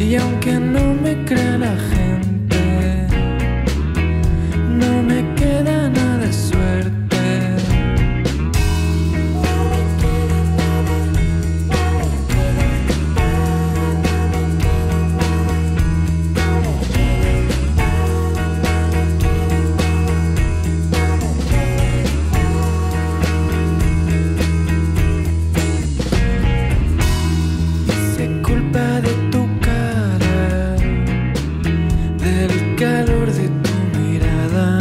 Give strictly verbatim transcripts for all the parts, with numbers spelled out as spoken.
Y aunque no me crea la gente, no me queda nada de suerte. Culpa de tu cara, del calor de tu mirada.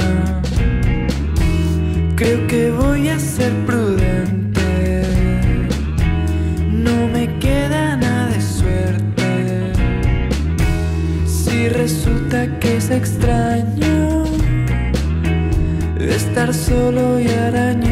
Creo que voy a ser prudente, no me queda nada de suerte. Si resulta que es extraño estar solo y arañado